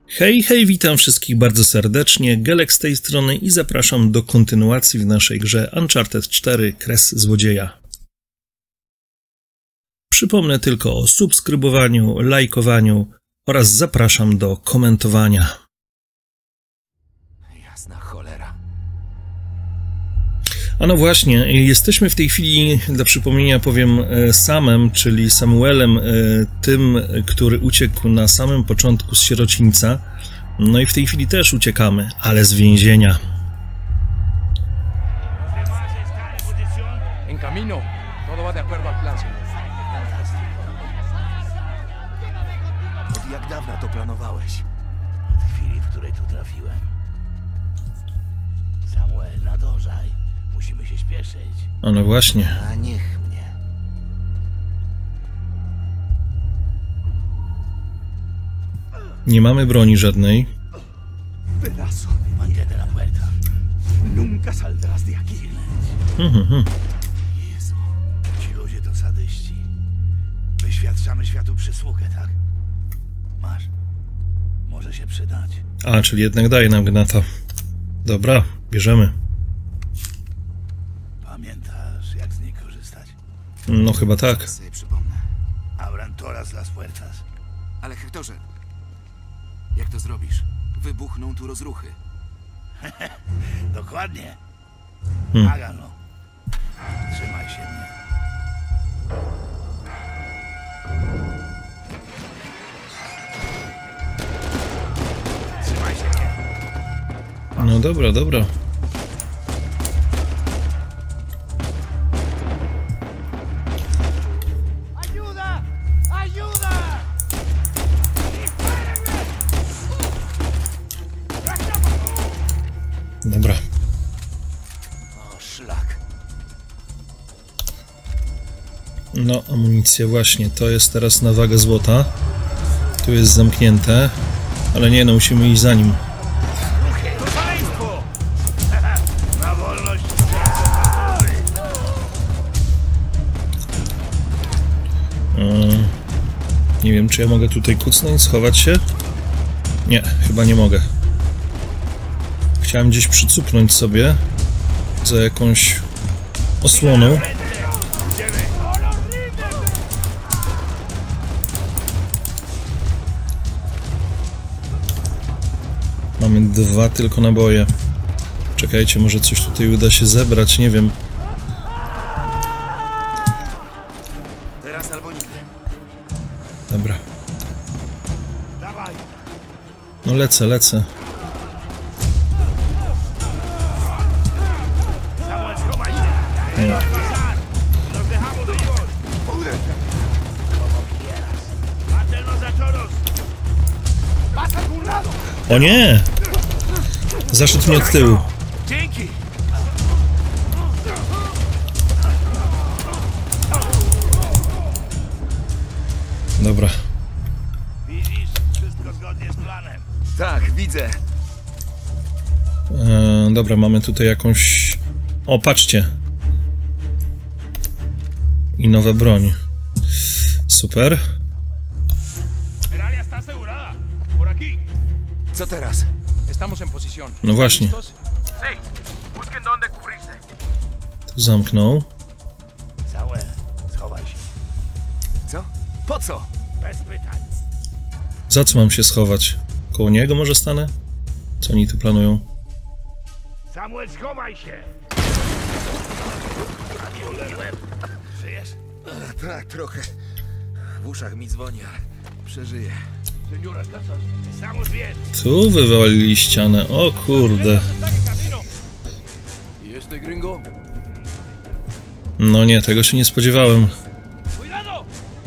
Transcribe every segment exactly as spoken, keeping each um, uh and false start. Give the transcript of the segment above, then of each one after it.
Hej, hej, witam wszystkich bardzo serdecznie, Gelek z tej strony i zapraszam do kontynuacji w naszej grze Uncharted cztery Kres Złodzieja. Przypomnę tylko o subskrybowaniu, lajkowaniu oraz zapraszam do komentowania. Jasna cholera. A no właśnie, jesteśmy w tej chwili, dla przypomnienia powiem, Samem, czyli Samuelem, tym, który uciekł na samym początku z sierocińca. No i w tej chwili też uciekamy, ale z więzienia. En camino. Todo va de acuerdo al plan, señor. Od jak dawna to planowałeś? Od chwili, w której tu trafiłem. Samuel, nadążaj. Musimy się śpieszyć. A no właśnie. A niech mnie. Nie mamy broni żadnej. Pedazo de mantente la puerta. Nunca saldrás de aquí. Mhm, mhm. Jezu, ci ludzie to sadyści. Wyświadczamy światu przysługę, tak? Masz. Może się przydać. A, czyli jednak daje nam gnata. Dobra, bierzemy. Pamiętasz, jak z niej korzystać? No chyba tak. Sobie przypomnę. Abran todas las puertas. Ale Hektorze, jak to zrobisz? Wybuchną tu rozruchy. Dokładnie. Hmm. Hágalo. Trzymaj się mnie. Trzymaj się mnie. No dobra, dobra. ¡Ayuda! ¡Ayuda! Dobra. O, szlak. No, amunicja właśnie. To jest teraz na wagę złota. Tu jest zamknięte. Ale nie, no musimy iść za nim. Szaleństwo! Na wolność! Yy, nie wiem, czy ja mogę tutaj kucnąć, schować się? Nie, chyba nie mogę. Chciałem gdzieś przycupnąć sobie za jakąś osłoną. Mamy dwa tylko naboje. Czekajcie, może coś tutaj uda się zebrać, nie wiem. Teraz albo nigdy. Dobra. Dawaj! No lecę, lecę. Samuel, schowaj się! Nos dejamos de igual. Como quieras. Mátenos a todos. ¡Vas a algún lado! O nie! Zaszedł mnie od tyłu. Dzięki! Dobra. Widzisz? Wszystko zgodnie z planem. Tak, widzę. E, dobra, mamy tutaj jakąś... O, patrzcie. I nowa broń. Super. El área está asegurada. Por aquí. Co teraz? Estamos en posición. No właśnie. ¿Listos? Sí. Busquen dónde cubrirse. Tu zamknął. Samuel, schowaj się. Co? Po co? Bez pytań. Za co mam się schować? Koło niego może stanę? Co oni tu planują? Samuel, schowaj się! A nie uderzyłem. Żyjesz? Tak, trochę. W uszach mi dzwoni, ale przeżyję. Señora, casas. Estamos bien. Tu wywalili ścianę. O kurde. ¿Y este gringo? No nie, tego się nie spodziewałem. ¡Cuidado!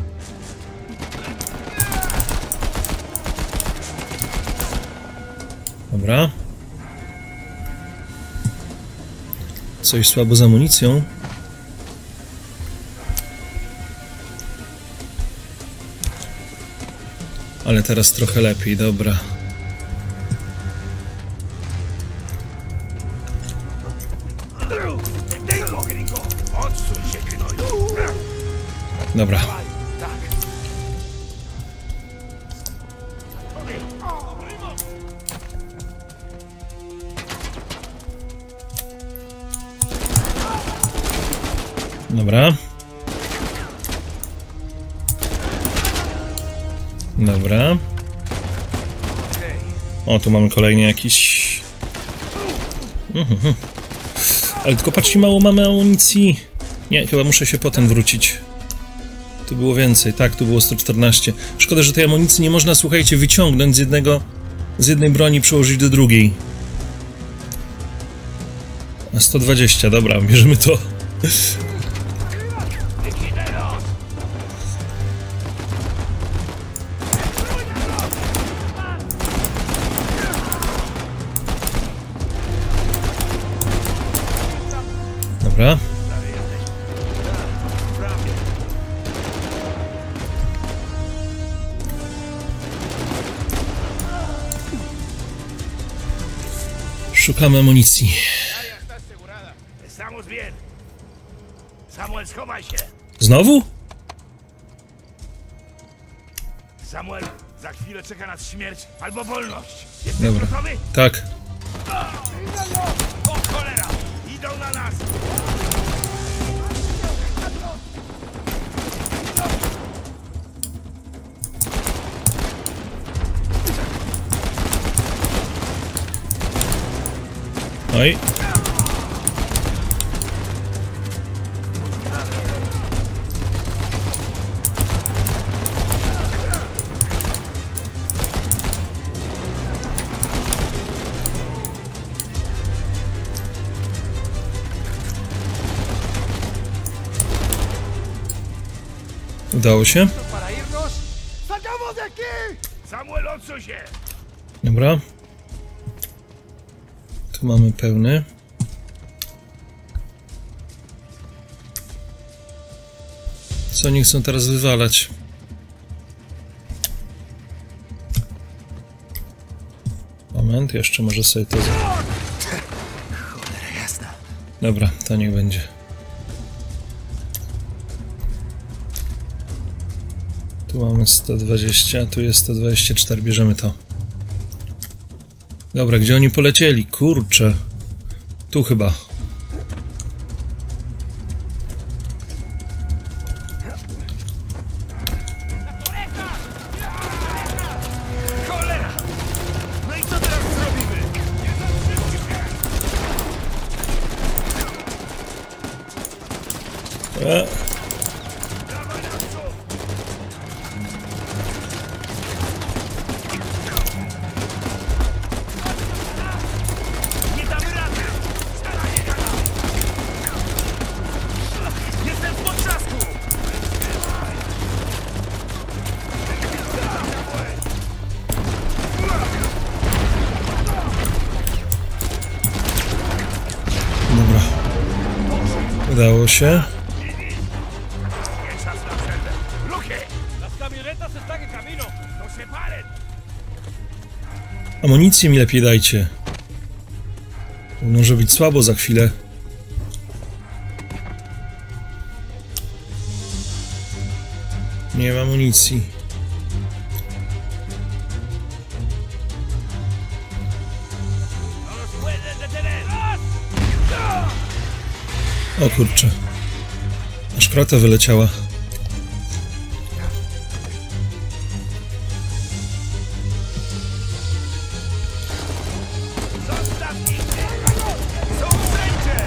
Dobra. Coś słabo z amunicją. Ale teraz trochę lepiej, dobra. ¡Tengo, gringo! ¡Odsuń się, gnoju! Dobra. Tak. Dobra. Dobra. O, tu mamy kolejny jakiś... Mhm. Ale tylko patrzcie, mało mamy amunicji. Nie, chyba muszę się potem wrócić. Tu było więcej, tak, tu było sto czternaście. Szkoda, że tej amunicji nie można, słuchajcie, wyciągnąć z jednego... z jednej broni przełożyć do drugiej. A sto dwadzieścia, dobra, bierzemy to. Dobra. Szukamy amunicji. Samuel, schowaj się! Znowu? Samuel, za chwilę czeka nas śmierć albo wolność. Jesteś Dobra. gotowy? Tak. O cholera! Idą na nas! Oj. Udało się. Samuel, odsuń się! Dobra. Tu mamy pełny. Co oni chcą teraz wywalać? Moment, jeszcze może sobie to... Cholera jasna. Dobra, to niech będzie. Tu mamy sto dwadzieścia, tu jest sto dwadzieścia cztery, bierzemy to. Dobra, gdzie oni polecieli? Kurczę. Tu chyba. Cholera! No i co teraz zrobimy? E. Dawaj na przód! Nie damy rady! Jestem w potrzasku! Dobra. Udało się. Nie czas na przerwę! Ruchy! Las camionetas están en camino! No se paren! Amunicję mi lepiej dajcie. Może być słabo za chwilę. Nie mam amunicji. No nos pueden detener! O kurczę. Aż krata wyleciała. Zostaw ich! Są wszędzie!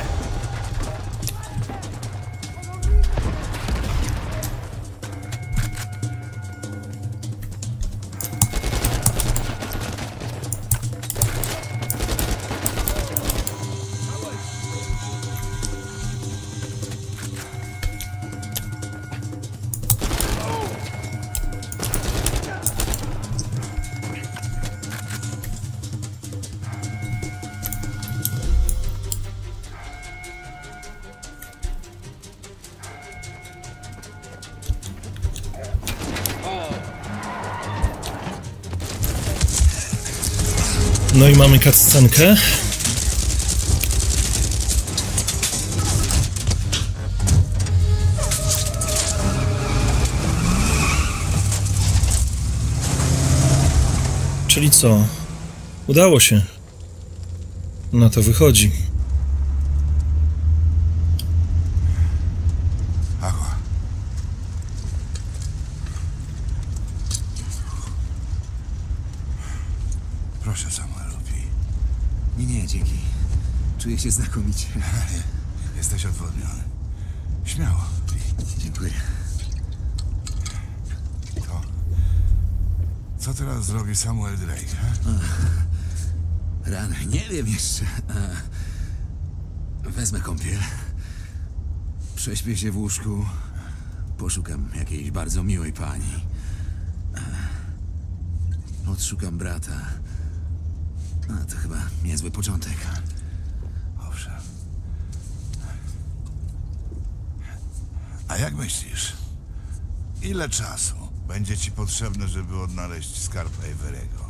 No i mamy cutscenkę. Czyli co? Udało się. Na to wychodzi. Proszę, Samuelu, pij. Nie, nie, dzięki. Czuję się znakomicie. Jesteś odwodniony. Śmiało, pij. Dziękuję. To... Co teraz zrobi Samuel Drake, he? Rany, nie wiem jeszcze. Wezmę kąpiel. Prześpię się w łóżku. Poszukam jakiejś bardzo miłej pani. Odszukam brata. A to chyba niezły początek. Owszem. A jak myślisz? Ile czasu będzie ci potrzebne, żeby odnaleźć skarb Avery'ego?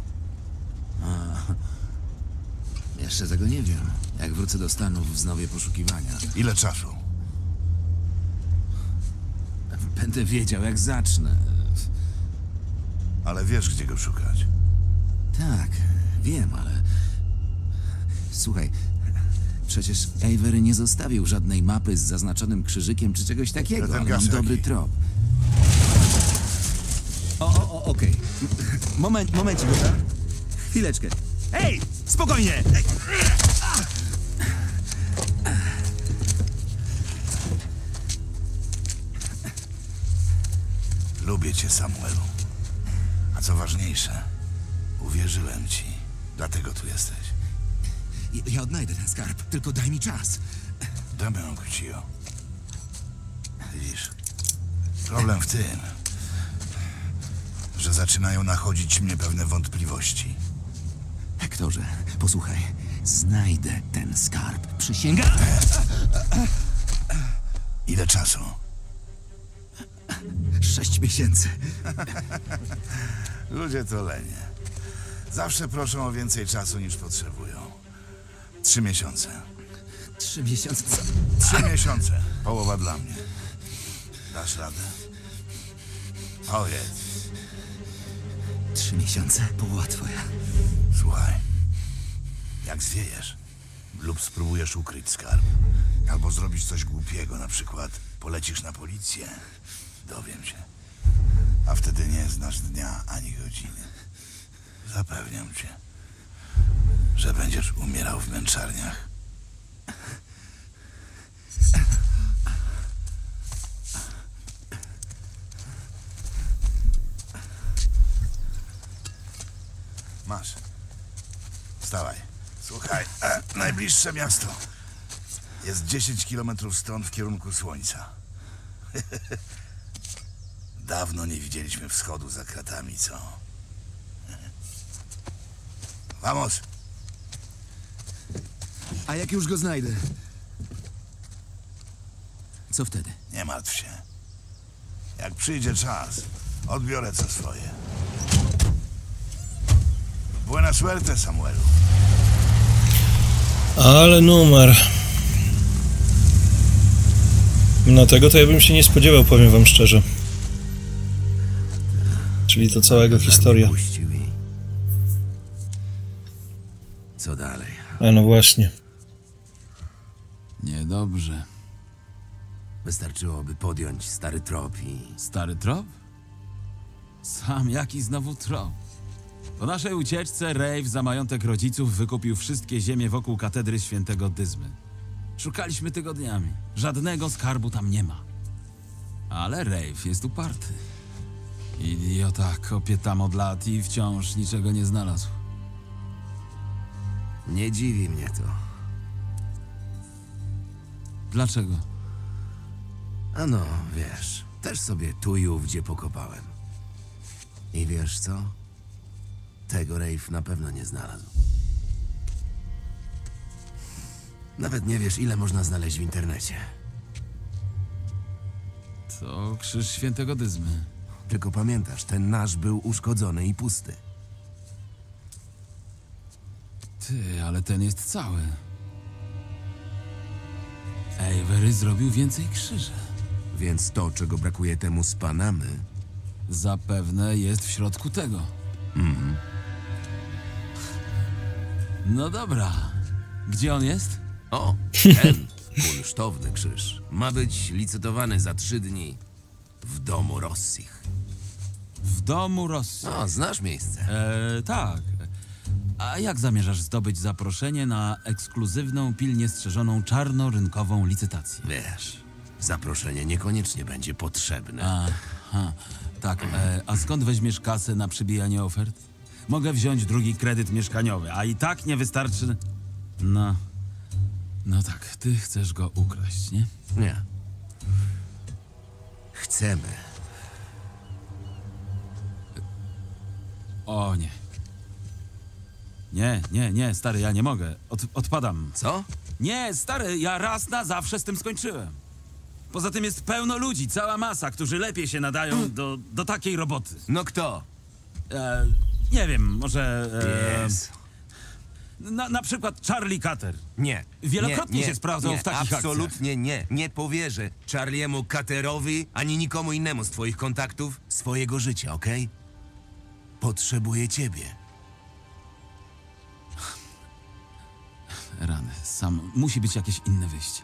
Jeszcze tego nie wiem. Jak wrócę do Stanów, wznowię poszukiwania. Ile czasu? Będę wiedział, jak zacznę. Ale wiesz, gdzie go szukać. Tak, wiem, ale... Słuchaj, przecież Avery nie zostawił żadnej mapy z zaznaczonym krzyżykiem czy czegoś takiego. Ten Ale mam gaz dobry jaki? trop. O, o, o, okej. Moment, momencik, dobra? Chwileczkę. Ej, spokojnie! Ej. Lubię cię, Samuelu. A co ważniejsze, uwierzyłem ci. Dlatego tu jesteś. Ja, ja odnajdę ten skarb, tylko daj mi czas. Damy ją Cio. Widzisz, problem w tym, że zaczynają nachodzić mnie pewne wątpliwości. Hektorze, posłuchaj. Znajdę ten skarb. Przysięgam. Ile czasu? Sześć miesięcy. Ludzie to lenie. Zawsze proszą o więcej czasu niż potrzebują. Trzy miesiące. Trzy miesiące. Co? Trzy miesiące. Połowa dla mnie. Dasz radę? Powiedz. Trzy miesiące? Połowa twoja. Słuchaj. Jak zwiejesz lub spróbujesz ukryć skarb, albo zrobić coś głupiego, na przykład polecisz na policję, dowiem się. A wtedy nie znasz dnia ani godziny. Zapewniam cię, że będziesz umierał w męczarniach. Masz. Wstawaj. Słuchaj, e, najbliższe miasto jest dziesięć kilometrów stąd w kierunku słońca. Dawno nie widzieliśmy wschodu za kratami, co? Vamos! A jak już go znajdę? Co wtedy? Nie martw się. Jak przyjdzie czas, odbiorę co swoje. Buena suerte, Samuelu. Ale numer. No tego to ja bym się nie spodziewał, powiem wam szczerze. Czyli to cała jego historia. Co dalej? A no właśnie. Niedobrze. Wystarczyłoby podjąć stary trop i... Stary trop? Sam jaki znowu trop? Po naszej ucieczce Rave za majątek rodziców wykupił wszystkie ziemie wokół katedry świętego Dyzmy. Szukaliśmy tygodniami. Żadnego skarbu tam nie ma. Ale Rave jest uparty. Idiota kopie tam od lat i wciąż niczego nie znalazł. Nie dziwi mnie to. Dlaczego? Ano, wiesz, też sobie tu i ówdzie pokopałem. I wiesz co? Tego Rave na pewno nie znalazł. Nawet nie wiesz, ile można znaleźć w internecie. To krzyż świętego Dyzmy. Tylko pamiętasz, ten nasz był uszkodzony i pusty. Ty, ale ten jest cały. Avery zrobił więcej krzyży. Więc to, czego brakuje temu z Panamy... Zapewne jest w środku tego. Mhm. No dobra. Gdzie on jest? O, ten kunsztowny krzyż ma być licytowany za trzy dni w domu Rossich. W domu Rosji. No, znasz miejsce. E, tak. A jak zamierzasz zdobyć zaproszenie na ekskluzywną, pilnie strzeżoną czarnorynkową licytację? Wiesz, zaproszenie niekoniecznie będzie potrzebne. Aha, tak. E, a skąd weźmiesz kasę na przybijanie ofert? Mogę wziąć drugi kredyt mieszkaniowy, a i tak nie wystarczy... No... No tak, ty chcesz go ukraść, nie? Nie. Chcemy. O nie. Nie, nie, nie, stary, ja nie mogę. Od, odpadam. Co? Nie, stary, ja raz na zawsze z tym skończyłem. Poza tym jest pełno ludzi, cała masa, którzy lepiej się nadają do, do takiej roboty. No kto? E, nie wiem, może... E, Jest. na, na przykład Charlie Cutter. Nie. Wielokrotnie nie, się sprawdzał nie, w takich absolutnie nie. Nie powierzę Charliemu Cutterowi ani nikomu innemu z twoich kontaktów swojego życia, okej? Potrzebuję ciebie. Rany, sam. Musi być jakieś inne wyjście.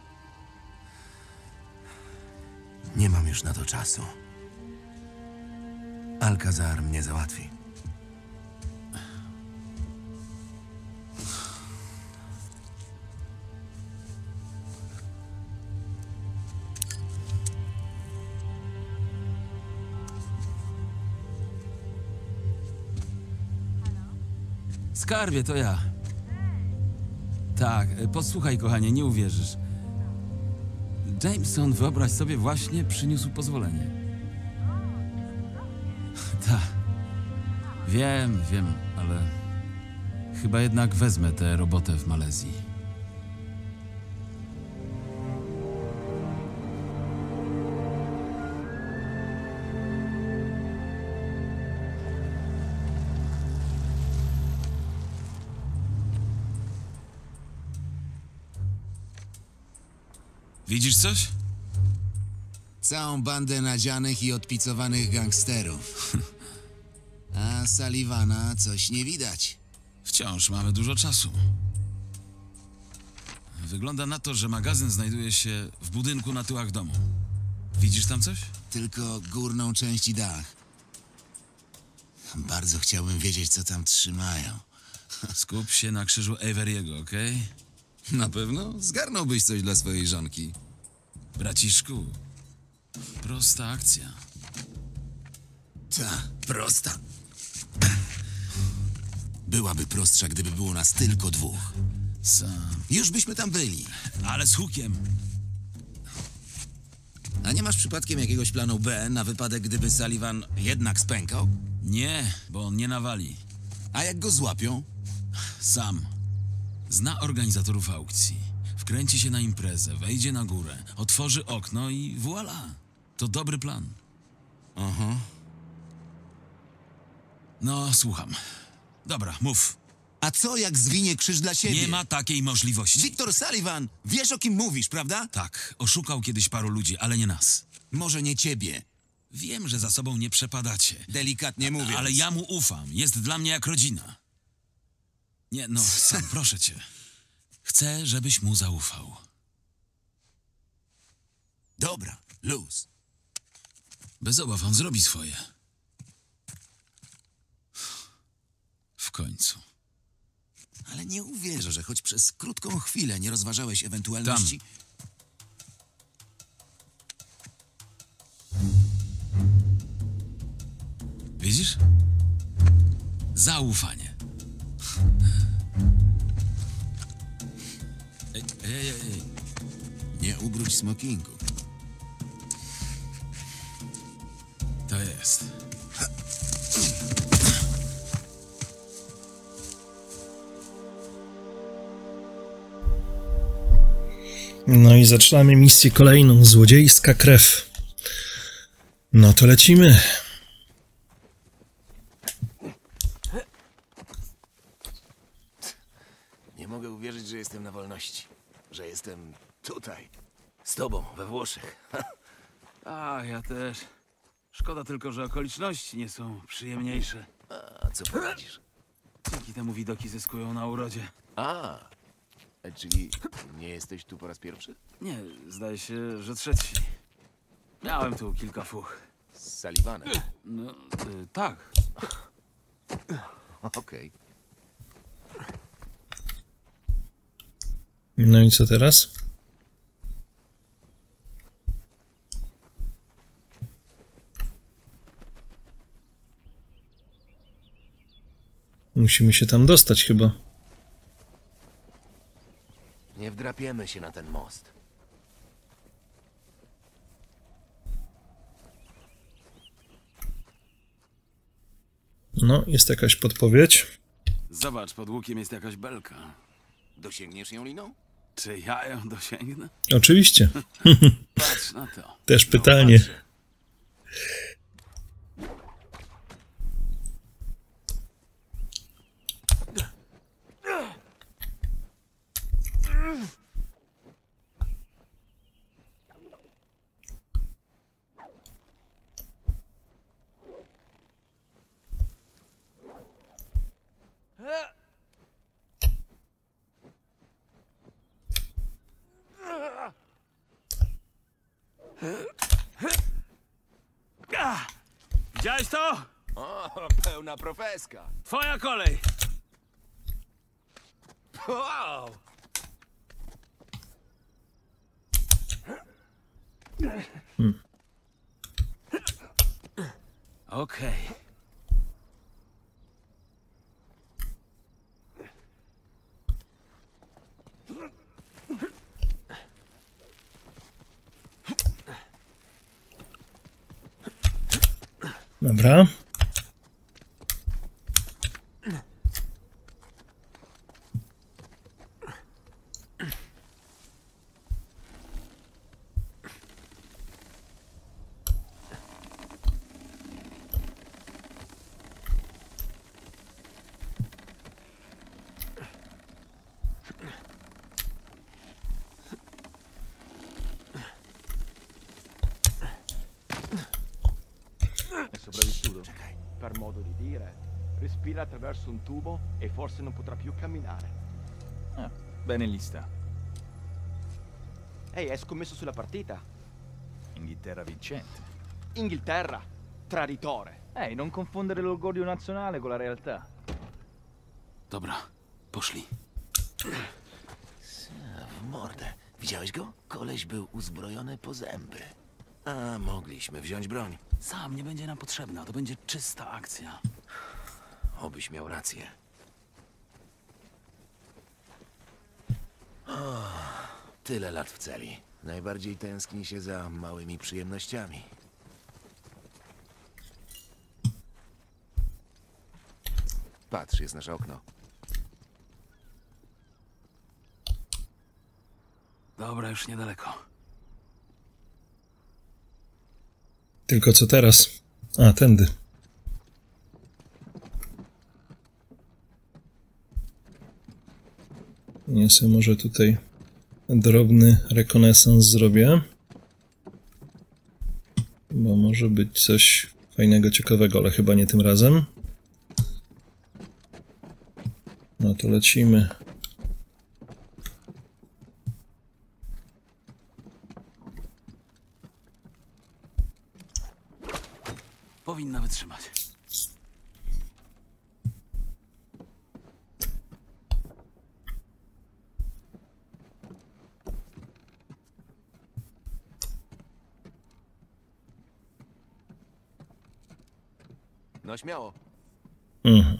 Nie mam już na to czasu. Alcazar mnie załatwi. Skarbie, to ja. Tak, e, posłuchaj, kochanie, nie uwierzysz. Jameson, wyobraź sobie, właśnie przyniósł pozwolenie. Tak. Wiem, wiem, ale chyba jednak wezmę tę robotę w Malezji. Widzisz coś? Całą bandę nadzianych i odpicowanych gangsterów. A Sullivana coś nie widać. Wciąż mamy dużo czasu. Wygląda na to, że magazyn znajduje się w budynku na tyłach domu. Widzisz tam coś? Tylko górną część i dach. Bardzo chciałbym wiedzieć, co tam trzymają. Skup się na krzyżu Avery'ego, okej? Na pewno zgarnąłbyś coś dla swojej żonki. Braciszku, prosta akcja. Ta, prosta. Byłaby prostsza, gdyby było nas tylko dwóch. Sam. Już byśmy tam byli. Ale z hukiem. A nie masz przypadkiem jakiegoś planu B na wypadek, gdyby Sullivan jednak spękał? Nie, bo on nie nawali. A jak go złapią? Sam. Zna organizatorów aukcji. Wkręci się na imprezę, wejdzie na górę, otworzy okno i voilà. To dobry plan. Aha. No, słucham. Dobra, mów. A co jak zwinie krzyż dla siebie? Nie ma takiej możliwości. Victor Sullivan, wiesz o kim mówisz, prawda? Tak, oszukał kiedyś paru ludzi, ale nie nas. Może nie ciebie. Wiem, że za sobą nie przepadacie. Delikatnie mówiąc. Ale ja mu ufam. Jest dla mnie jak rodzina. Nie, no, Sam, proszę cię. Chcę, żebyś mu zaufał. Dobra, luz. Bez obaw, on zrobi swoje. W końcu. Ale nie uwierzę, że choć przez krótką chwilę nie rozważałeś ewentualności... Widzisz? Zaufanie. Ej, ej, ej, ej. Nie ubróć smokingu. To jest. No i zaczynamy misję kolejną. Złodziejska krew. No to lecimy. Nie mogę uwierzyć, że jestem na wolności. Że jestem tutaj. Z tobą, we Włoszech. A, ja też. Szkoda tylko, że okoliczności nie są przyjemniejsze. A co poradzisz? Dzięki temu widoki zyskują na urodzie. A, czyli nie jesteś tu po raz pierwszy? Nie, zdaje się, że trzeci. Miałem tu kilka fuch. Z Sullivanem. No, y, tak. Okej. No i co teraz? Musimy się tam dostać chyba. Nie wdrapiemy się na ten most. No, jest jakaś podpowiedź. Zobacz, pod łukiem jest jakaś belka. Dosięgniesz ją liną? Czy ja ją dosięgnę? Oczywiście. Patrz na to. Też pytanie. Widziałeś to? O, pełna profeska. Twoja kolej! Wow! Okej. Dobra. È sopravvissuto? Per modo di dire. Respira attraverso un tubo e forse non potrà più camminare. Ah, bene lista. Ehi, hai scommesso sulla partita? Inghilterra vincente. Inghilterra, traditore. Ehi, non confondere l'orgoglio nazionale con la realtà. Dobra, poszli. W mordę. Widziałeś go? Koleś był uzbrojony po zęby. A mogliśmy wziąć broń. Sam nie będzie nam potrzebna, to będzie czysta akcja. Obyś miał rację. O, tyle lat w celi. Najbardziej tęskni się za małymi przyjemnościami. Patrz, jest nasze okno. Dobra, już niedaleko. Tylko co teraz? A, tędy. Ja sobie może tutaj drobny rekonesans zrobię. Bo może być coś fajnego, ciekawego, ale chyba nie tym razem. No to lecimy. Powinna wytrzymać. No śmiało. Mhm.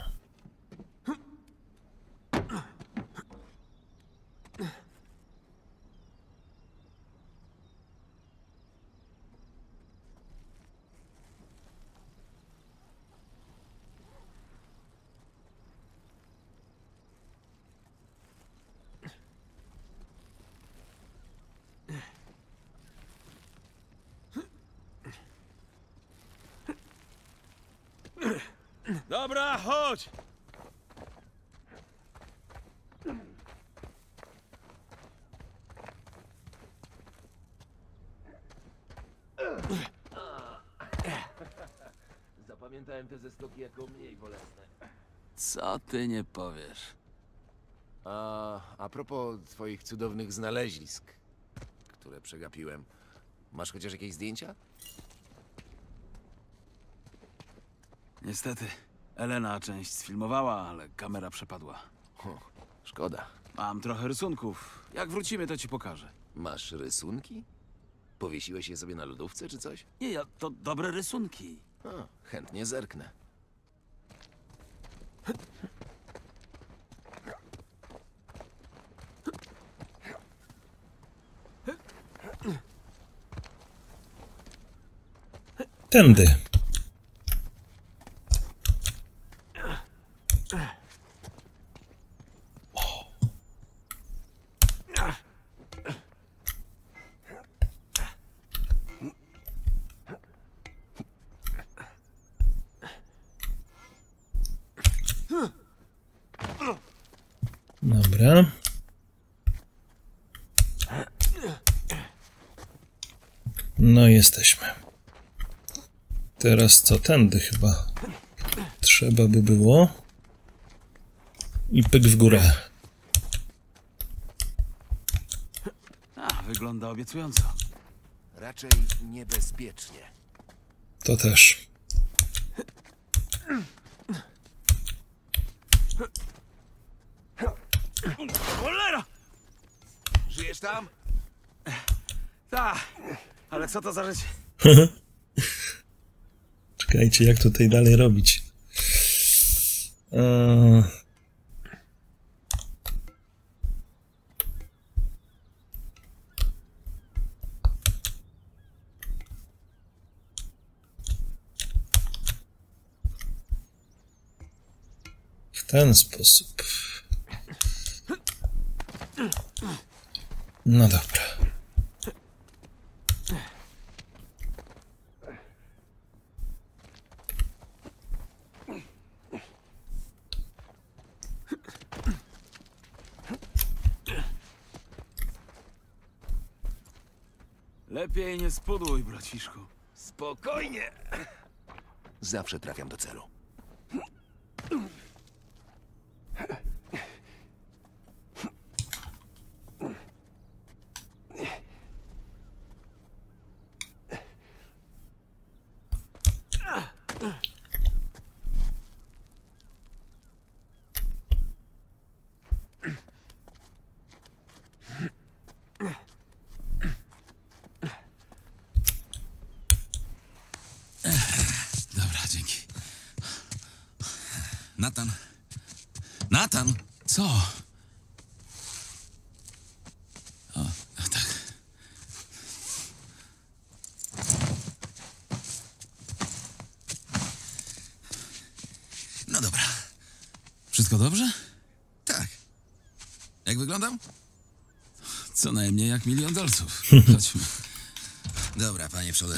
Dobra, chodź! Zapamiętałem te zeskoki jako mniej bolesne. Co ty nie powiesz? A, a propos twoich cudownych znalezisk, które przegapiłem. Masz chociaż jakieś zdjęcia? Niestety, Elena część sfilmowała, ale kamera przepadła. O, szkoda. Mam trochę rysunków. Jak wrócimy, to ci pokażę. Masz rysunki? Powiesiłeś je sobie na lodówce czy coś? Nie, ja, to dobre rysunki. O, chętnie zerknę. Tędy. Dobra. No jesteśmy. Teraz co? Tędy chyba trzeba by było. I pyk w górę. A, wygląda obiecująco. Raczej niebezpiecznie. To też. Cholera! Żyjesz tam? Tak, ale co to za życie? Czekajcie, jak tutaj dalej robić. Eee... W ten sposób. No dobra. Lepiej nie spudłuj, braciszku. Spokojnie. Zawsze trafiam do celu. Dobra, dzięki. Nathan. Nathan! Co? O, tak. No dobra. Wszystko dobrze? Tak. Jak wyglądam? Co najmniej jak milion dolców. Chodźmy. Dobra, panie przodem.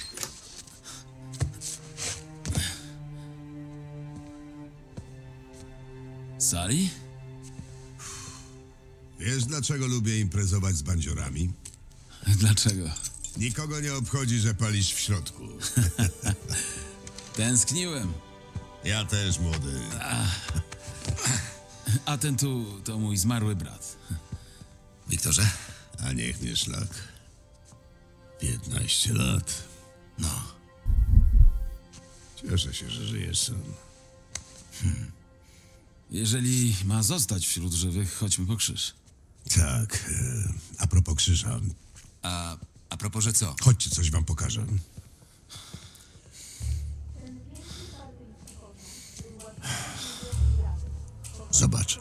Sali? Wiesz, dlaczego lubię imprezować z bandziorami? Dlaczego? Nikogo nie obchodzi, że palisz w środku. Tęskniłem. Ja też, młody. A ten tu to mój zmarły brat. Wiktorze? A niech nie szlak. Piętnaście lat. No. Cieszę się, że żyjesz sam. Hmm. Jeżeli ma zostać wśród żywych, chodźmy po krzyż. Tak. E, a propos krzyża. A, a propos, że co? Chodźcie, coś wam pokażę. Zobacz.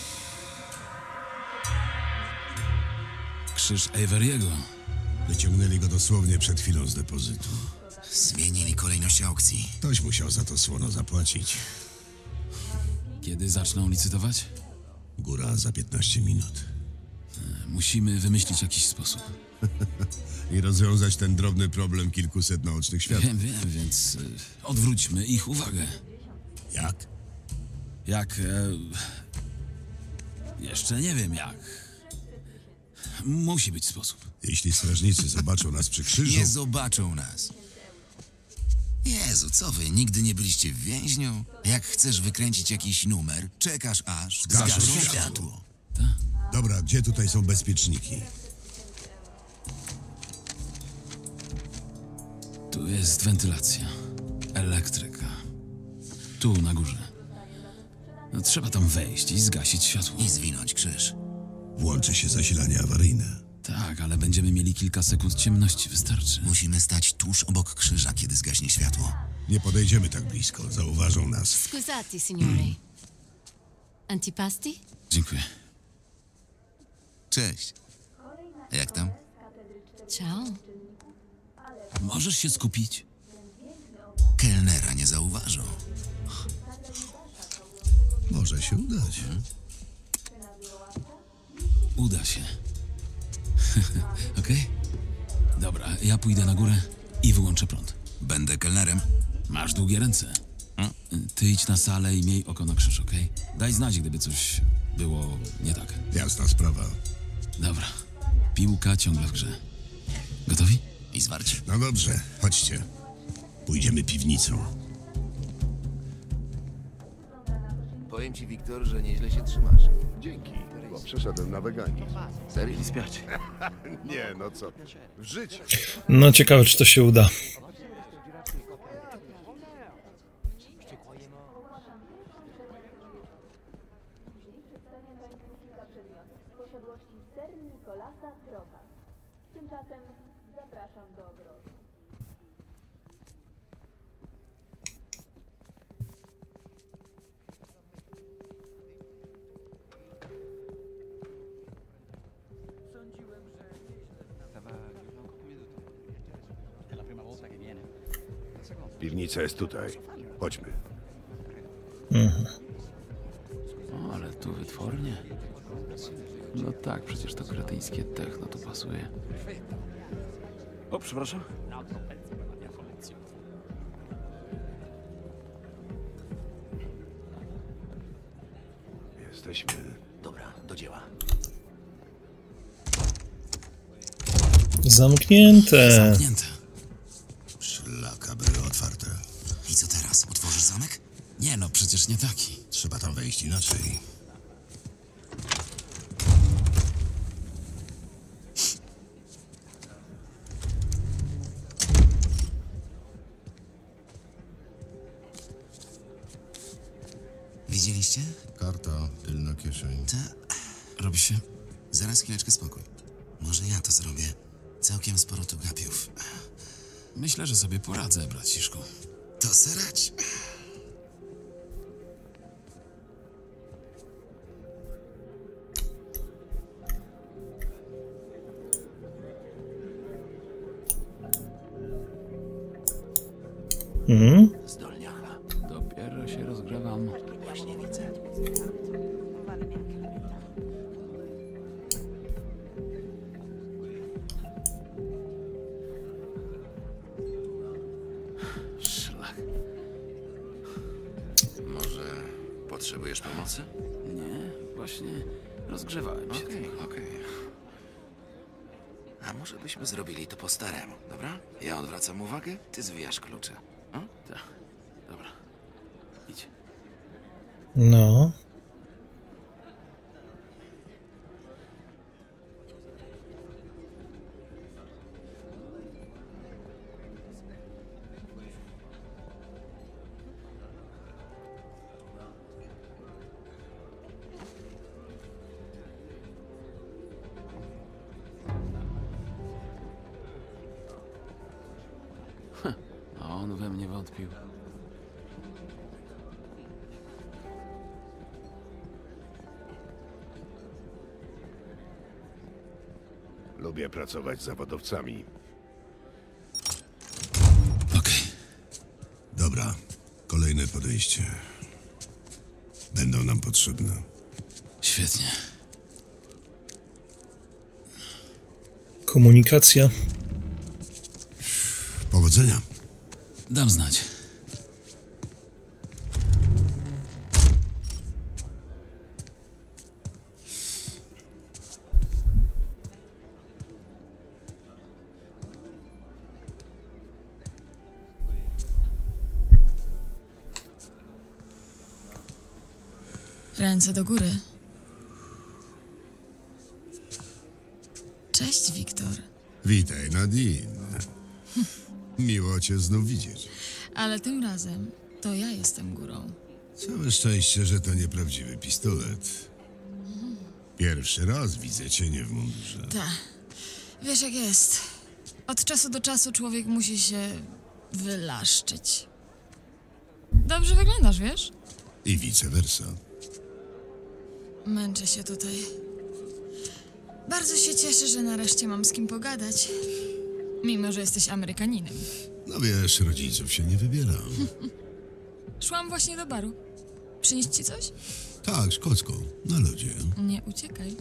Krzyż Averiego. Wyciągnęli go dosłownie przed chwilą z depozytu. Zmienili kolejność aukcji. Ktoś musiał za to słono zapłacić. Kiedy zaczną licytować? Góra za piętnaście minut. Musimy wymyślić jakiś sposób. I rozwiązać ten drobny problem kilkuset naocznych świadków. Wiem, wiem, więc y, odwróćmy ich uwagę. Jak? Jak... E, jeszcze nie wiem jak. Musi być sposób. Jeśli strażnicy zobaczą nas przy krzyżu... Nie zobaczą nas. Jezu, co wy, nigdy nie byliście w więźniu? Jak chcesz wykręcić jakiś numer, czekasz aż Zgaszą zgaszą światło. światło. Dobra, gdzie tutaj są bezpieczniki? Tu jest wentylacja, elektryka. Tu na górze. No, trzeba tam wejść i zgasić światło. I zwinąć krzyż. Włączy się zasilanie awaryjne. Tak, ale będziemy mieli kilka sekund ciemności, wystarczy. Musimy stać tuż obok krzyża, kiedy zgaśnie światło. Nie podejdziemy tak blisko, zauważą nas. Scusate, signore. Antipasti? Dziękuję. Cześć. A jak tam? Ciao. Możesz się skupić? Kelnera nie zauważą. Może się udać. Uda się. Okej? Dobra, ja pójdę na górę i wyłączę prąd. Będę kelnerem. Masz długie ręce. Hmm? Ty idź na salę i miej oko na krzyż, okej? Daj znać, gdyby coś było nie tak. Jasna sprawa. Dobra. Piłka ciągle w grze. Gotowi? I zwarci. No dobrze, chodźcie. Pójdziemy piwnicą. Powiem ci, Wiktor, że nieźle się trzymasz. Dzięki, bo przeszedłem na weganizm. Serio? Spiać. Nie, no co ty. W życiu. No ciekawe, czy to się uda. Piwnica jest tutaj. Chodźmy. Mhm. O, ale tu wytwornie. No tak, przecież to kretyńskie techno tu pasuje. O, przepraszam. Jesteśmy. Dobra, do dzieła. Zamknięte. Zamknięte. Szlaka, były otwarte. I co teraz? Otworzysz zamek? Nie no, przecież nie taki. Trzeba tam wejść inaczej. Widzieliście? Karta, tylna kieszeń. Ta... Robi się? Zaraz chwileczkę spokój. Może ja to zrobię. Całkiem sporo tu gapiów. Myślę, że sobie poradzę, braciszku. To serać. Mhm. Zdolniacha. Dopiero się rozgrzewam. Właśnie widzę. Szlak. Może potrzebujesz pomocy? Nie, właśnie rozgrzewałem się. Okej, okej. A może byśmy zrobili to po staremu, dobra? Ja odwracam uwagę, ty zwijasz klucze. O? Tak. Dobra. Idź. No. A on we mnie wątpił. Lubię pracować z zawodowcami. Okej. Dobra, kolejne podejście. Będą nam potrzebne. Świetnie. Komunikacja. Powodzenia. Dam znać. Ręce do góry. Cześć, Wiktor. Witaj, Nadine. Miło cię znów widzieć. Ale tym razem to ja jestem górą. Całe szczęście, że to nieprawdziwy pistolet. Pierwszy raz widzę cienie w mundurze. Tak. Wiesz jak jest. Od czasu do czasu człowiek musi się wylaszczyć. Dobrze wyglądasz, wiesz? I vice versa. Męczę się tutaj. Bardzo się cieszę, że nareszcie mam z kim pogadać. Mimo, że jesteś Amerykaninem. No wiesz, rodziców się nie wybieram. Szłam właśnie do baru. Przynieść ci coś? Tak, szkocką, na lodzie. Nie uciekaj.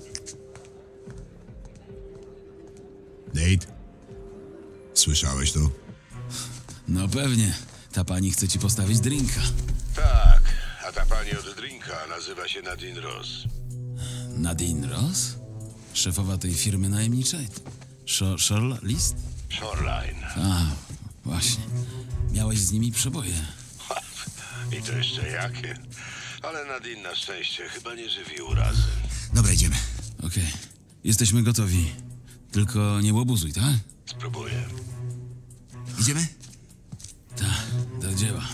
Nate? Słyszałeś to? No pewnie. Ta pani chce ci postawić drinka. Tak, a ta pani od drinka nazywa się Nadine Ross. Nadine Ross? Szefowa tej firmy najemniczej? Shor Shor List? Shoreline. A, właśnie. Miałeś z nimi przeboje. I to jeszcze jakie? Ale Nadine na szczęście chyba nie żywi urazy. Dobra, idziemy. Okej. Okay. Jesteśmy gotowi. Tylko nie łobuzuj, tak? Spróbuję. Idziemy? Tak, do dzieła.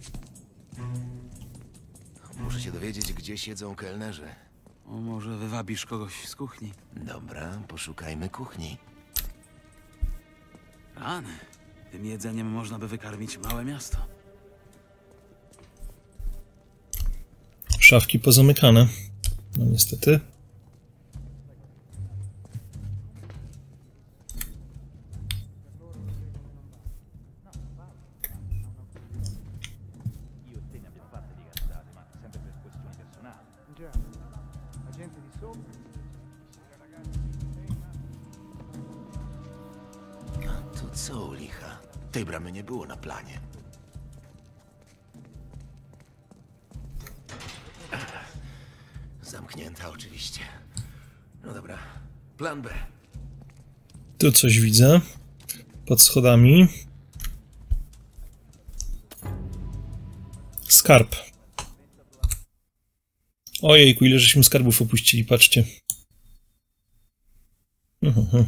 Muszę się dowiedzieć, gdzie siedzą kelnerzy. O, może wywabisz kogoś z kuchni? Dobra, poszukajmy kuchni. Rany. Tym jedzeniem można by wykarmić małe miasto. Szafki pozamykane. No niestety. To co u licha? Tej bramy nie było na planie. Zamknięta oczywiście. No dobra, plan B. Tu coś widzę. Pod schodami. Skarb. Ojejku, ile żeśmy skarbów opuścili, patrzcie. Mhm.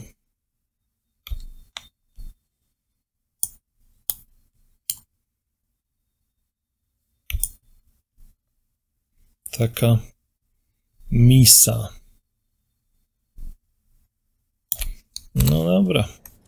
Taka misa. No dobra.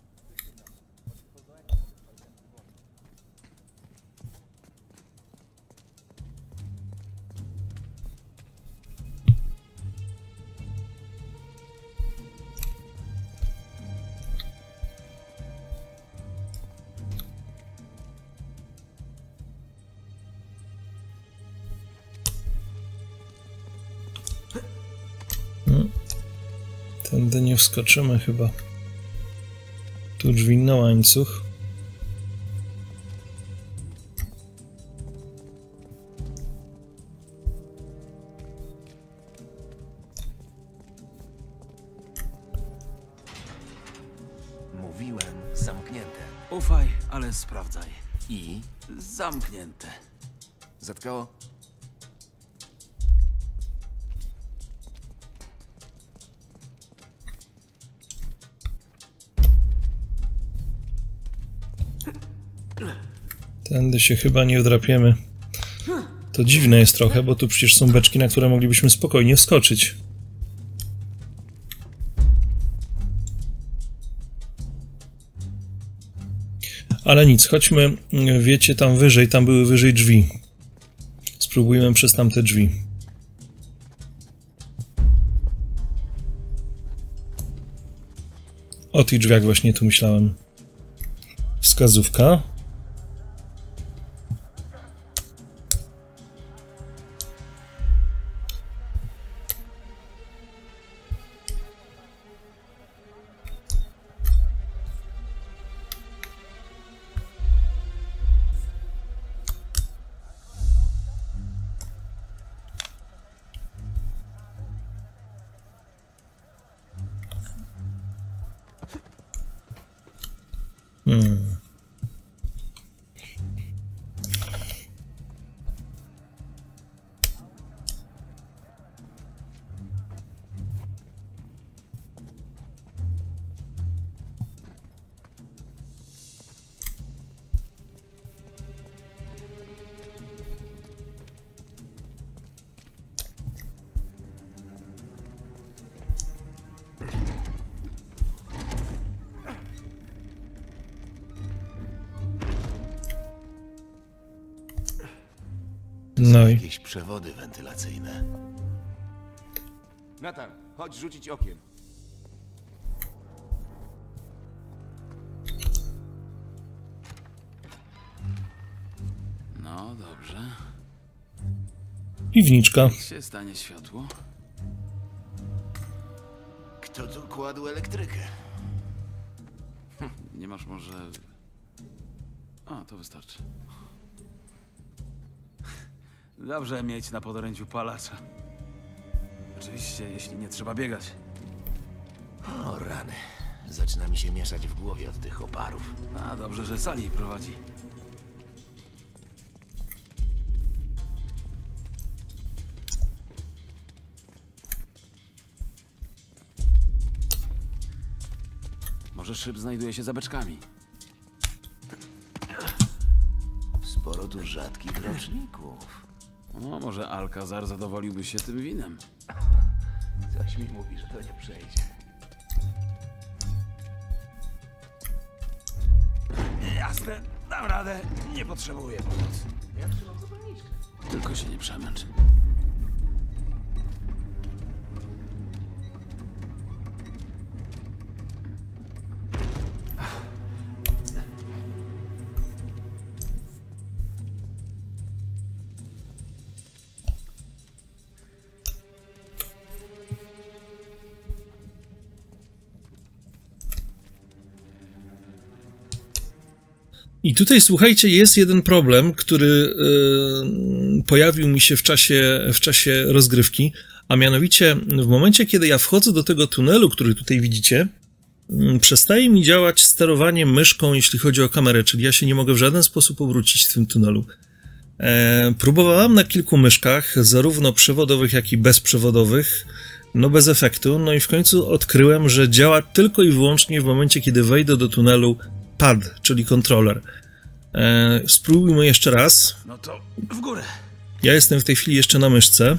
Tędy nie wskoczymy chyba. Tu drzwi na łańcuch. Mówiłem, zamknięte. Ufaj, ale sprawdzaj. I? Zamknięte. Zatkało? Tędy się chyba nie wdrapiemy. To dziwne jest trochę, bo tu przecież są beczki, na które moglibyśmy spokojnie wskoczyć. Ale nic, chodźmy, wiecie, tam wyżej, tam były wyżej drzwi. Spróbujmy przez tamte drzwi. O tych drzwiach właśnie tu myślałem. Wskazówka. Hmm. są No i jakieś przewody wentylacyjne. Nathan, chodź rzucić okiem. No dobrze. piwniczka. Jak się stanie światło? Kto tu kładł elektrykę? Nie masz może... A, to wystarczy. Dobrze mieć na podorędziu palacza. Oczywiście, jeśli nie trzeba biegać. O rany. Zaczyna mi się mieszać w głowie od tych oparów. A, dobrze, że Sali prowadzi. Może szyb znajduje się za beczkami. Sporo tu rzadkich roczników. No, może Alcazar zadowoliłby się tym winem. Coś mi mówi, że to nie przejdzie. Jasne, dam radę. Nie potrzebuję pomocy. Ja trzymam zapalniczkę. Tylko się nie przemęcz. I tutaj, słuchajcie, jest jeden problem, który yy, pojawił mi się w czasie, w czasie rozgrywki, a mianowicie w momencie, kiedy ja wchodzę do tego tunelu, który tutaj widzicie, yy, przestaje mi działać sterowanie myszką, jeśli chodzi o kamerę, czyli ja się nie mogę w żaden sposób obrócić w tym tunelu. E, próbowałam na kilku myszkach, zarówno przewodowych, jak i bezprzewodowych, no bez efektu, no i w końcu odkryłem, że działa tylko i wyłącznie w momencie, kiedy wejdę do tunelu pad, czyli kontroler. E, spróbujmy jeszcze raz. No to w górę. Ja jestem w tej chwili jeszcze na myszce.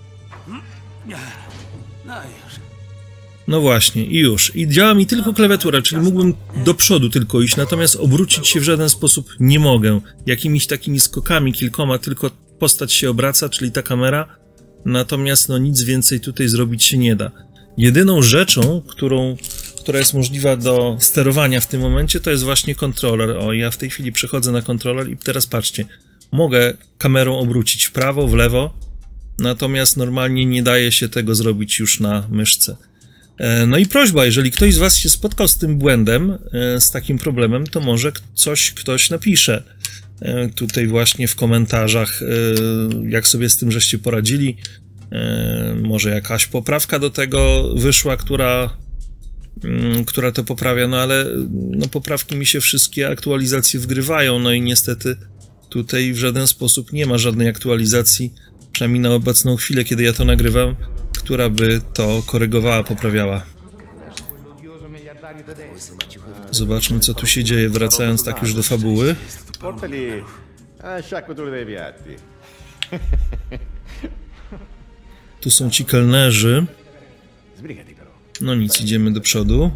No już. No właśnie, i już. I działa mi tylko klawiatura, czyli mógłbym do przodu tylko iść, natomiast obrócić się w żaden sposób nie mogę. Jakimiś takimi skokami, kilkoma, tylko postać się obraca, czyli ta kamera, natomiast no nic więcej tutaj zrobić się nie da. Jedyną rzeczą, którą, która jest możliwa do sterowania w tym momencie, to jest właśnie kontroler. O, ja w tej chwili przechodzę na kontroler i teraz patrzcie, mogę kamerą obrócić w prawo, w lewo, natomiast normalnie nie daje się tego zrobić już na myszce. No i prośba, jeżeli ktoś z was się spotkał z tym błędem, z takim problemem, to może coś ktoś napisze tutaj właśnie w komentarzach, jak sobie z tym żeście poradzili. Może jakaś poprawka do tego wyszła, która, która to poprawia, no ale no poprawki mi się wszystkie aktualizacje wgrywają, no i niestety tutaj w żaden sposób nie ma żadnej aktualizacji, przynajmniej na obecną chwilę, kiedy ja to nagrywam, która by to korygowała, poprawiała. Zobaczmy, co tu się dzieje, wracając tak już do fabuły. Tu są ci kelnerzy. No nic, idziemy do przodu.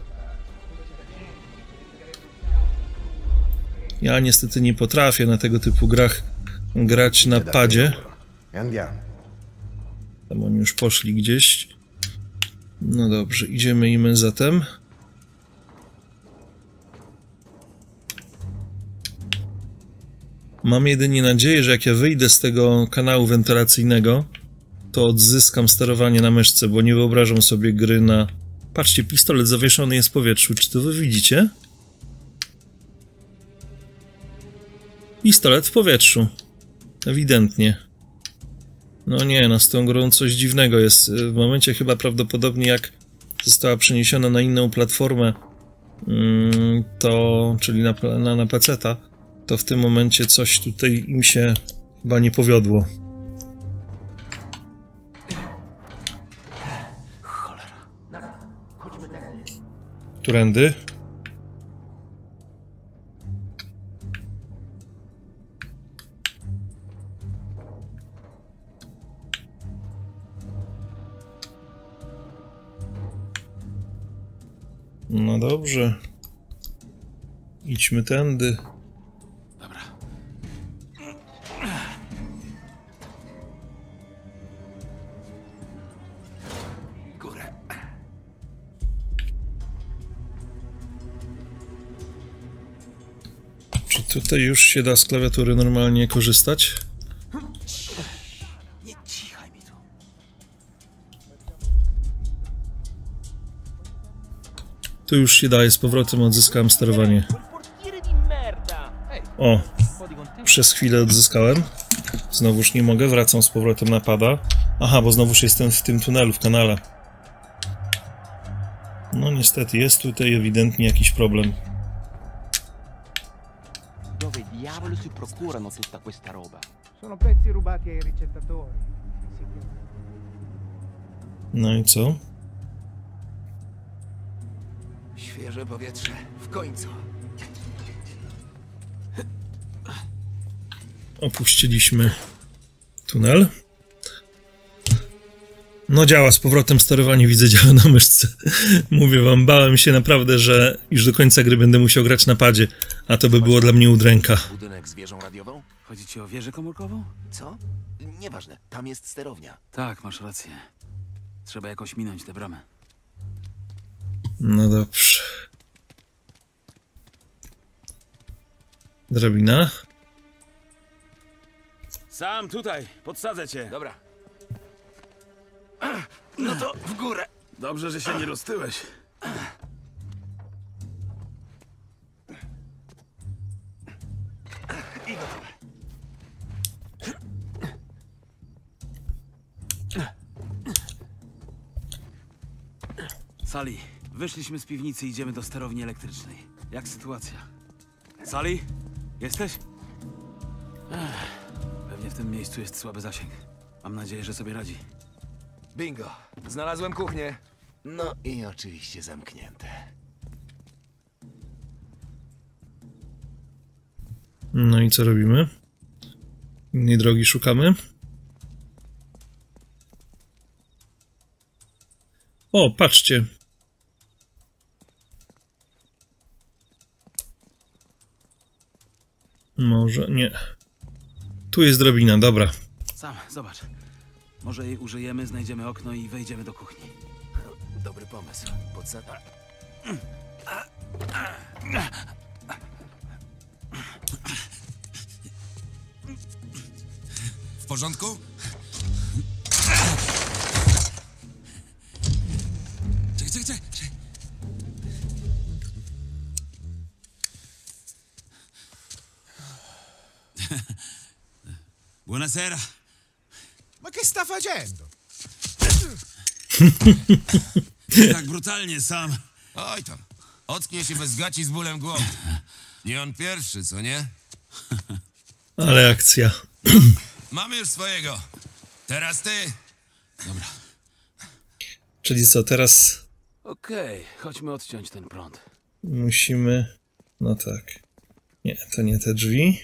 Ja niestety nie potrafię na tego typu grach grać na padzie. Tam oni już poszli gdzieś. No dobrze, idziemy im zatem. Mam jedynie nadzieję, że jak ja wyjdę z tego kanału wentylacyjnego, to odzyskam sterowanie na myszce, bo nie wyobrażam sobie gry na... Patrzcie, pistolet zawieszony jest w powietrzu. Czy to wy widzicie? Pistolet w powietrzu. Ewidentnie. No nie, no z tą grą coś dziwnego jest. W momencie chyba prawdopodobnie jak została przeniesiona na inną platformę, to, czyli na, na, na peceta, to w tym momencie coś tutaj im się chyba nie powiodło. Którędy? No dobrze. Idźmy tędy. Dobra. Tutaj już się da z klawiatury normalnie korzystać. Nie cichaj mi tu. Tu już się daje, z powrotem odzyskałem sterowanie. O, przez chwilę odzyskałem. Znowuż nie mogę, wracam z powrotem na pada. Aha, bo znowuż jestem w tym tunelu, w kanale. No niestety, jest tutaj ewidentnie jakiś problem. Dove diavolo si procurano tutta questa roba? Sono pezzi rubati ai ricettatori. No i co? Świeże powietrze. W końcu. Opuściliśmy tunel. No działa z powrotem sterowanie, widzę, działa na myszce. Mówię wam, bałem się naprawdę, że już do końca gry będę musiał grać na padzie, a to by było dla mnie udręka. Budynek z wieżą radiową? Chodzi ci o wieżę komórkową? Co? Nieważne, tam jest sterownia. Tak, masz rację. Trzeba jakoś minąć tę bramę. No dobrze. Drabina. Sam tutaj, podsadzę cię. Dobra. No to w górę. Dobrze, że się nie roztyłeś. I gotowe. Sally, wyszliśmy z piwnicy i idziemy do sterowni elektrycznej. Jak sytuacja? Sally? Jesteś? Ech, pewnie w tym miejscu jest słaby zasięg. Mam nadzieję, że sobie radzi. Bingo. Znalazłem kuchnię. No i oczywiście zamknięte. No i co robimy? Innej drogi szukamy. O, patrzcie. Może nie. Tu jest drabina, dobra. Sam, zobacz. Może jej użyjemy, znajdziemy okno i wejdziemy do kuchni. Dobry pomysł. Podsad... W porządku? Czekaj, czekaj, czekaj. Buonasera. Ma che sta facendo? Tak brutalnie, Sam. Oj tam. Ocknie się bez gaci z bólem głowy. Nie on pierwszy, co nie? Ale akcja. Mamy już swojego. Teraz ty. Dobra. Czyli co, teraz Okej, okay, chodźmy odciąć ten prąd. musimy... No tak. Nie, to nie te drzwi.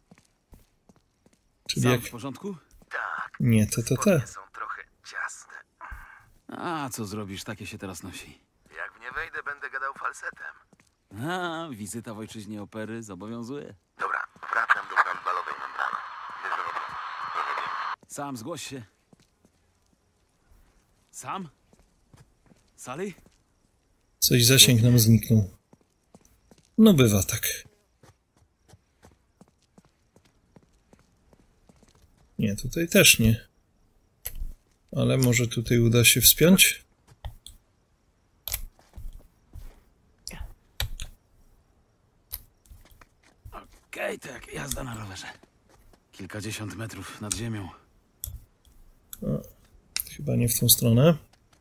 Czyli Sam jak... w porządku? Nie, to to te. Są trochę ciasne. A, co zrobisz, takie się teraz nosi. Jak w nie wejdę, będę gadał falsetem. A, wizyta w ojczyźnie opery zobowiązuje. Dobra, wracam do fali balowej membrany. Wiesz, że robię. Sam, zgłoś się. Sam? Sally? Coś zasięg nam zniknął. No bywa tak. Nie, tutaj też nie. Ale może tutaj uda się wspiąć? Okej, okay, tak, jazda na rowerze. Kilkadziesiąt metrów nad ziemią. O, chyba nie w tą stronę.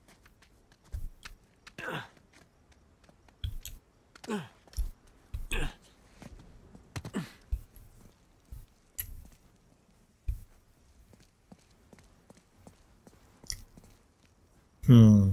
Hmm.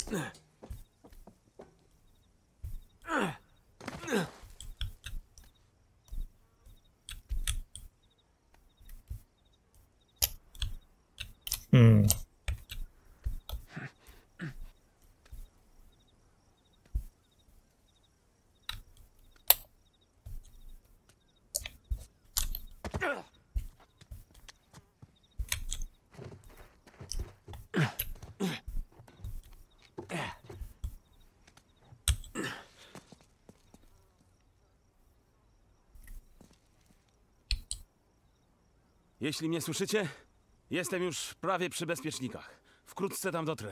Hmm. Jeśli mnie słyszycie, jestem już prawie przy bezpiecznikach. Wkrótce tam dotrę.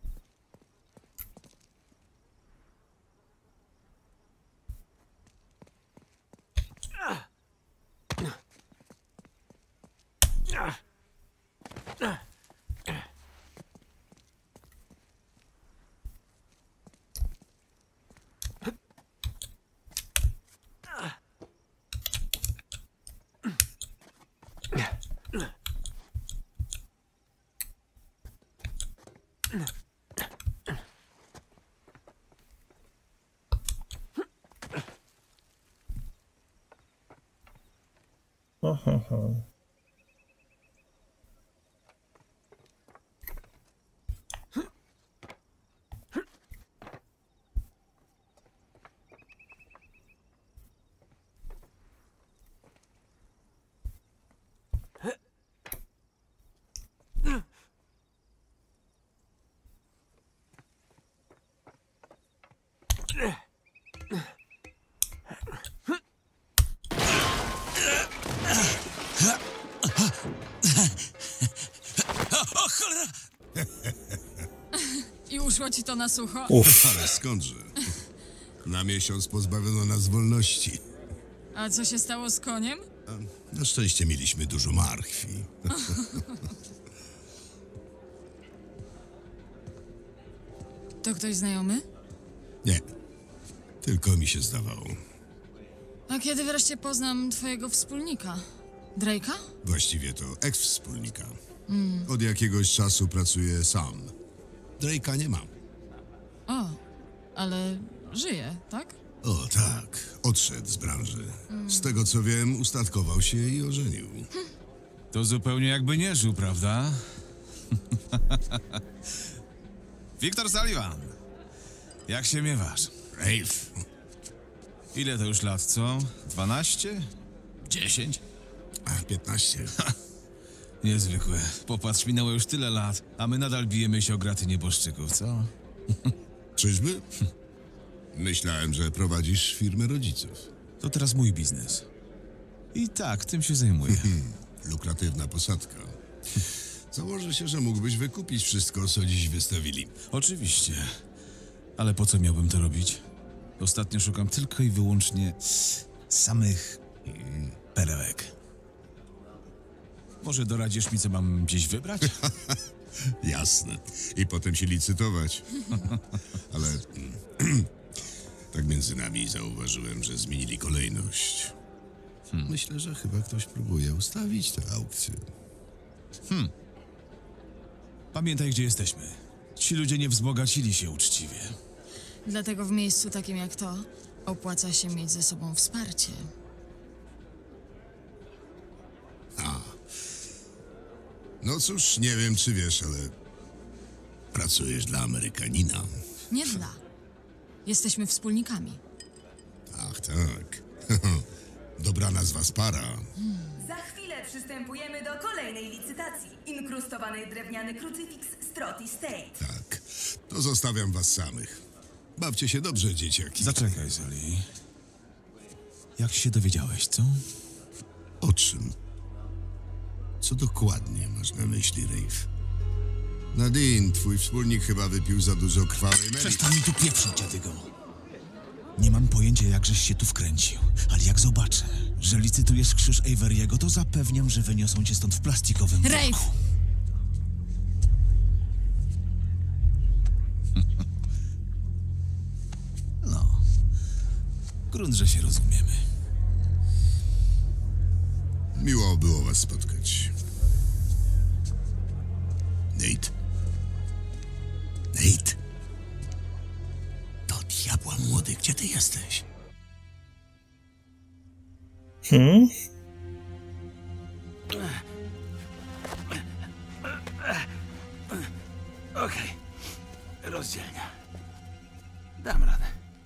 Aha, aha. I uszło ci to na sucho? Uff. Ale skądże? Na miesiąc pozbawiono nas wolności. A co się stało z koniem? Na szczęście mieliśmy dużo marchwi. To ktoś znajomy? Nie, tylko mi się zdawało. A kiedy wreszcie poznam twojego wspólnika? Drake'a? Właściwie to eks-wspólnika. Mm. Od jakiegoś czasu pracuję sam. Drake'a nie mam. O, ale żyje, tak? O tak, odszedł z branży. Z tego co wiem, ustatkował się i ożenił. To zupełnie jakby nie żył, prawda? Wiktor Sullivan, jak się miewasz? Rafe. Ile to już lat, co? Dwanaście? Dziesięć? A, piętnaście. Niezwykłe. Popatrz, minęło już tyle lat, a my nadal bijemy się o graty nieboszczyków, co? Czyżby? Myślałem, że prowadzisz firmę rodziców. To teraz mój biznes. I tak, tym się zajmuję. Lukratywna posadka. Założę się, że mógłbyś wykupić wszystko, co dziś wystawili. Oczywiście. Ale po co miałbym to robić? Ostatnio szukam tylko i wyłącznie samych perełek. Może doradzisz mi, co mam gdzieś wybrać? Jasne. I potem się licytować. Ale tak między nami zauważyłem, że zmienili kolejność. Hmm. Myślę, że chyba ktoś próbuje ustawić tę aukcję. Hmm. Pamiętaj, gdzie jesteśmy. Ci ludzie nie wzbogacili się uczciwie. Dlatego w miejscu takim jak to opłaca się mieć ze sobą wsparcie. A. No cóż, nie wiem, czy wiesz, ale pracujesz dla Amerykanina. Nie dla. Jesteśmy wspólnikami. Ach, tak. Dobra nazwa z para. Za chwilę przystępujemy do kolejnej licytacji. Inkrustowany drewniany krucyfiks Stroti State. Tak. To zostawiam was samych. Bawcie się dobrze, dzieciaki. Zaczekaj, Sully. Jak się dowiedziałeś, co? O czym? Co dokładnie masz na myśli, Rafe? Nadine, twój wspólnik chyba wypił za dużo krwawej meli. Przestań mi tu pieprzyć, dziadygo. Nie mam pojęcia, jakżeś się tu wkręcił, ale jak zobaczę, że licytujesz krzyż Avery'ego, to zapewniam, że wyniosą cię stąd w plastikowym worku. Rafe! No. Grunt, że się rozumiemy. Miło było was spotkać. Nate. Nate. młody, gdzie ty jesteś? Hmm? Okej. Rozdzielnia. Dam radę.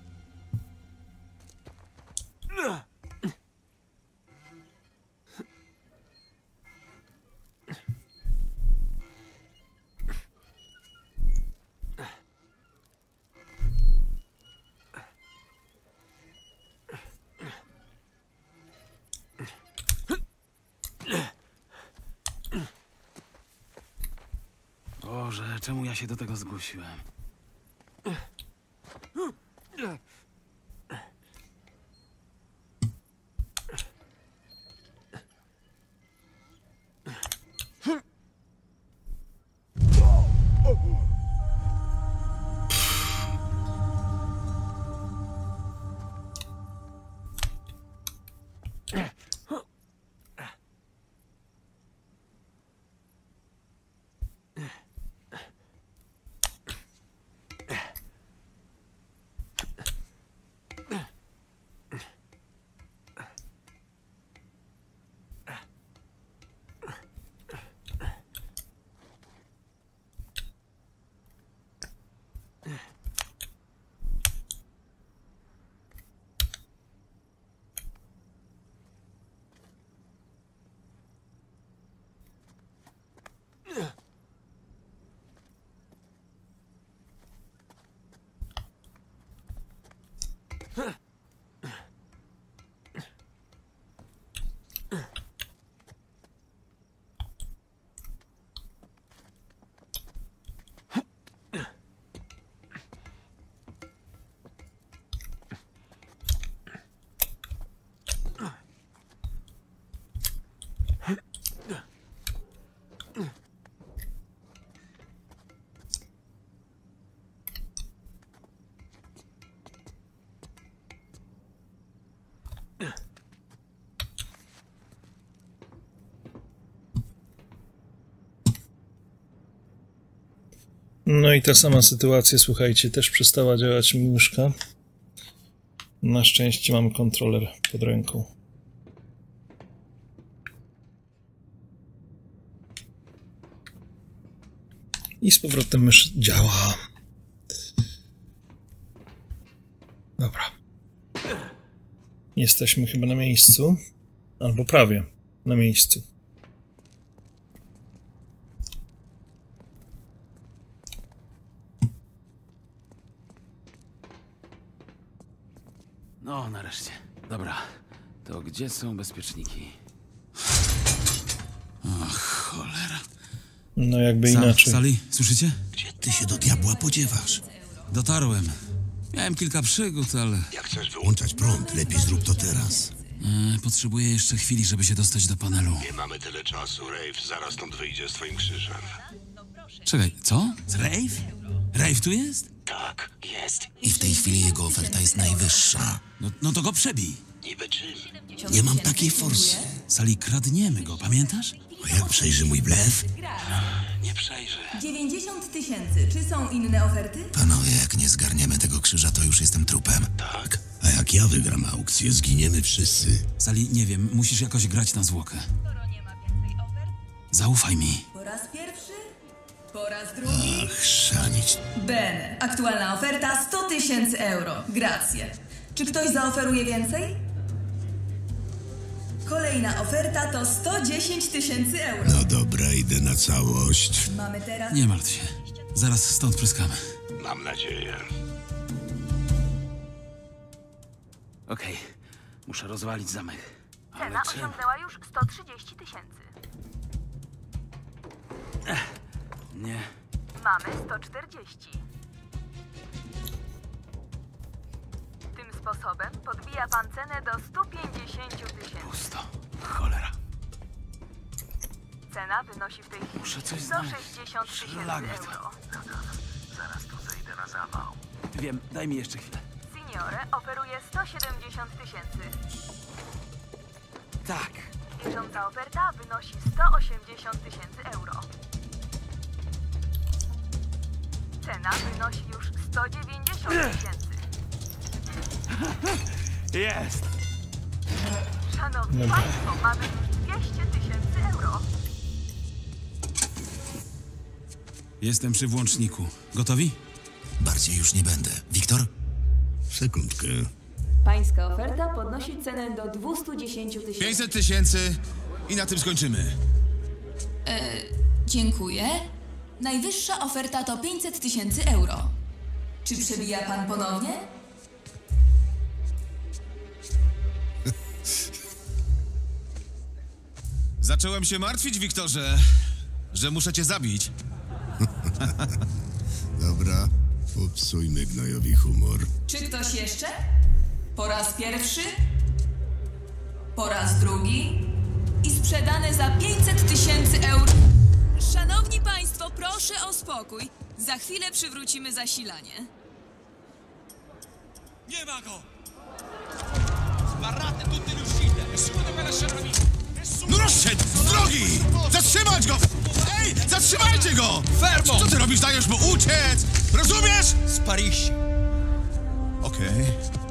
Boże, czemu ja się do tego zgłosiłem? No i ta sama sytuacja, słuchajcie, też przestała działać mi myszka. Na szczęście mam kontroler pod ręką. I z powrotem mysz działa. Dobra. Jesteśmy chyba na miejscu. Albo prawie na miejscu. No, nareszcie. Dobra, to gdzie są bezpieczniki? Ach, cholera. No jakby Sa inaczej. Sali, słyszycie? Gdzie ty się do diabła podziewasz? Dotarłem. Miałem kilka przygód, ale... Jak chcesz wyłączać prąd, lepiej zrób to teraz. E, potrzebuję jeszcze chwili, żeby się dostać do panelu. Nie mamy tyle czasu, Rafe zaraz stąd wyjdzie z twoim krzyżem. Czekaj, co? Rafe? Rafe tu jest? Tak, jest. I w tej chwili jego oferta jest najwyższa. No, no to go przebij. Niby czym? Nie mam takiej forsy. Sali, kradniemy go, pamiętasz? A jak przejrzy mój blef? Nie przejrzy. dziewięćdziesiąt tysięcy. Czy są inne oferty? Panowie, jak nie zgarniemy tego krzyża, to już jestem trupem. Tak. A jak ja wygram aukcję, zginiemy wszyscy. Sali, nie wiem, musisz jakoś grać na zwłokę. Zaufaj mi. Po raz pierwszy? Po raz drugi? Ach, szanić. Ben, aktualna oferta sto tysięcy euro. Grazie. Czy ktoś zaoferuje więcej? Kolejna oferta to sto dziesięć tysięcy euro. No dobra, idę na całość. Mamy teraz... Nie martw się. Zaraz stąd pryskamy. Mam nadzieję. Okej, muszę rozwalić zamek. Cena osiągnęła już sto trzydzieści tysięcy. Nie. Mamy sto czterdzieści. Tym sposobem podbija pan cenę do stu pięćdziesięciu tysięcy. Pusto. Cholera. Cena wynosi w tej chwili Muszę coś sto znaleźć. sześćdziesiąt tysięcy Szlak by to. euro. Zaraz tu zejdę na zawał. Wiem, daj mi jeszcze chwilę. Signore oferuje sto siedemdziesiąt tysięcy. Tak. Bieżąca oferta wynosi sto osiemdziesiąt tysięcy euro. Cena wynosi już sto dziewięćdziesiąt tysięcy. Jest! Szanowni Dobra. Państwo, mamy dwieście tysięcy euro. Jestem przy włączniku. Gotowi? Bardziej już nie będę. Wiktor? Sekundkę. Pańska oferta podnosi cenę do dwieście dziesięć tysięcy. pięćset tysięcy i na tym skończymy. E, dziękuję. Najwyższa oferta to pięćset tysięcy euro. Czy przebija pan ponownie? Zacząłem się martwić, Wiktorze, że muszę cię zabić. Dobra, popsujmy gnojowi humor. Czy ktoś jeszcze? Po raz pierwszy? Po raz drugi? I sprzedane za pięćset tysięcy euro. Szanowni Państwo, proszę o spokój. Za chwilę przywrócimy zasilanie. Nie ma go! Sbarrate tutte le uscite! Nessuno deve lasciare via! Nessuno! No rozszedł! Z drogi! Zatrzymać go! Ej, zatrzymajcie go! Fermo! Co ty robisz? Dajesz mu uciec! Rozumiesz? Sparisci! Okej.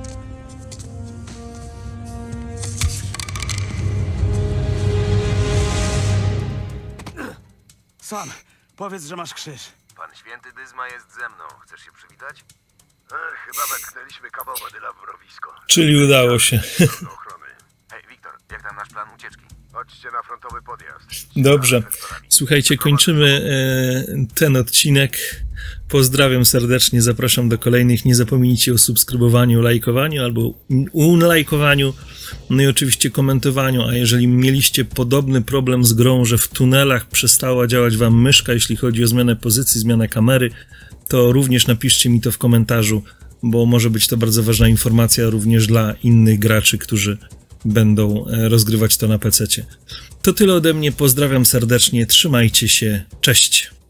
Sam, powiedz, że masz krzyż. Pan święty Dyzma jest ze mną. Chcesz się przywitać? Ech, chyba wetknęliśmy kawał badyla w mrowisko. Czyli udało się. Do ochrony. Hej, Wiktor, jak tam nasz plan ucieczki? Chodźcie na frontowy podjazd. Dobrze. Słuchajcie, kończymy e, ten odcinek. Pozdrawiam serdecznie, zapraszam do kolejnych. Nie zapomnijcie o subskrybowaniu, lajkowaniu albo unlajkowaniu, no i oczywiście komentowaniu. A jeżeli mieliście podobny problem z grą, że w tunelach przestała działać wam myszka, jeśli chodzi o zmianę pozycji, zmianę kamery, to również napiszcie mi to w komentarzu, bo może być to bardzo ważna informacja również dla innych graczy, którzy będą rozgrywać to na pececie. To tyle ode mnie, pozdrawiam serdecznie, trzymajcie się, cześć!